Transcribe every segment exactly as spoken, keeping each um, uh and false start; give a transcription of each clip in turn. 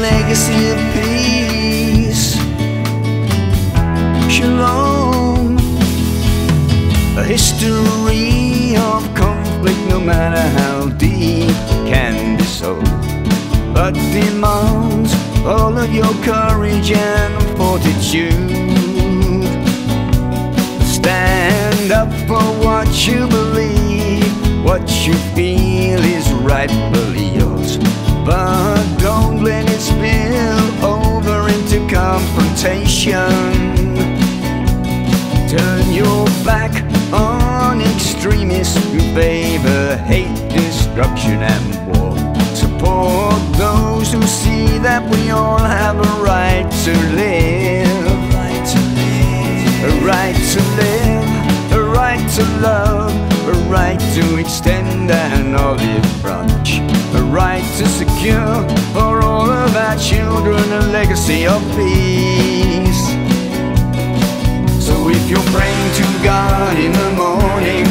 legacy of peace. Shalom, a history of conflict, no matter how deep, can be solved, but demands all of your courage and fortitude. Stand up for what you believe, what you feel is rightfully yours, but don't let it spill over into confrontation. Turn your back on extremists who favor hate, destruction and war. Support those who see that we all have a right to live, a right to live, a right to love, a right to extend an olive branch, a right to secure for all of our children a legacy of peace. So if you're praying to God in the morning,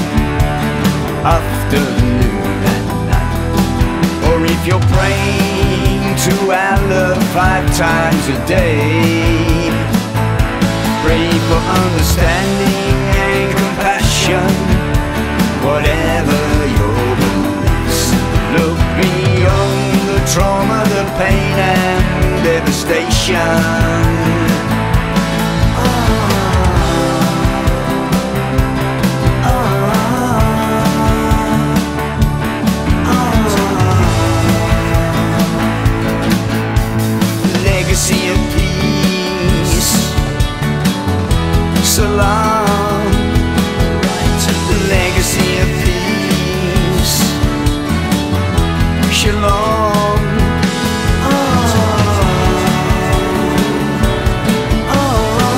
afternoon and night, or if you're praying to Allah five times a day, pray for understanding and compassion. Whatever your beliefs, look beyond the trauma, the pain and devastation. Legacy of peace, salam. Legacy of peace, shalom. Oh, oh,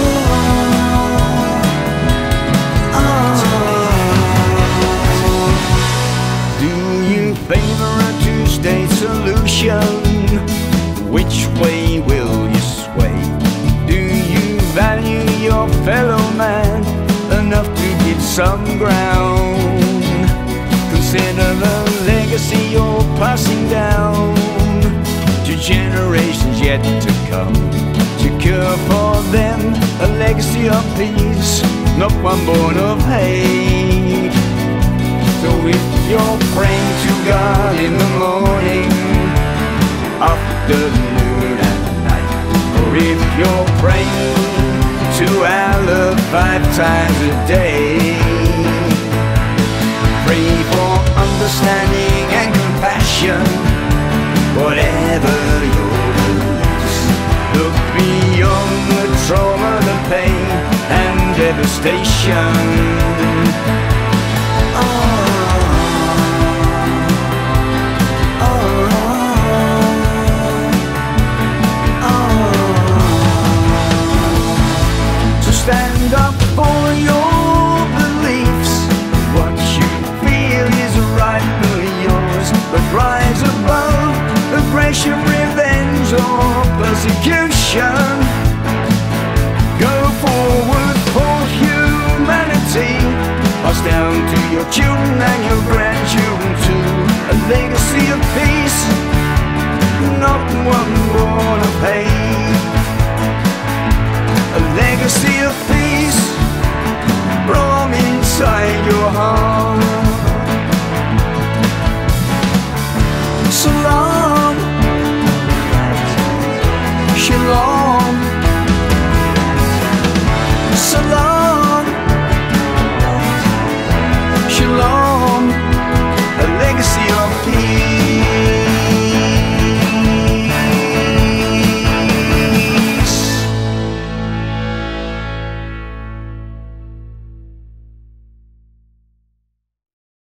oh. Do you favor a two-state solution? Which way will you sway? Do you value your fellow man enough to give some ground? Consider the legacy you're passing down to generations yet to come. Secure for them a legacy of peace, not one born of hate. So if you're praying to God in the morning, afternoon and night, or if you're praying to Allah five times a day, pray for understanding and compassion. Whatever your beliefs, look beyond the trauma, the pain and devastation. Oh. Stand up for your beliefs, what you feel is rightfully yours, but rise above aggression, revenge or persecution. Go forward for humanity, pass down to your children and your grandchildren too, a legacy of peace, not one born